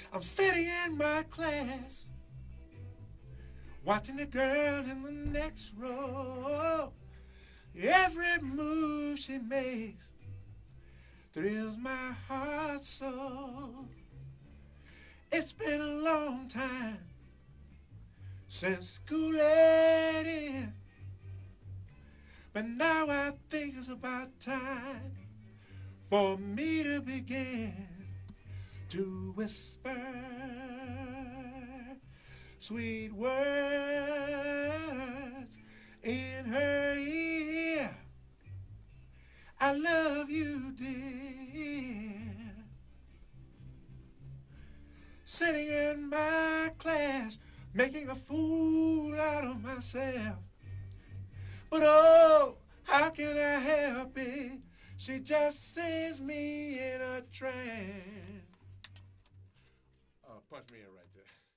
I'm sitting in my class, watching the girl in the next row. Every move she makes thrills my heart so. It's been a long time since school ended, but now I think it's about time for me to begin to whisper sweet words in her ear. I love you, dear. Sitting in my class, making a fool out of myself. But oh, how can I help it? She just sends me in a trance. Punch me in right there.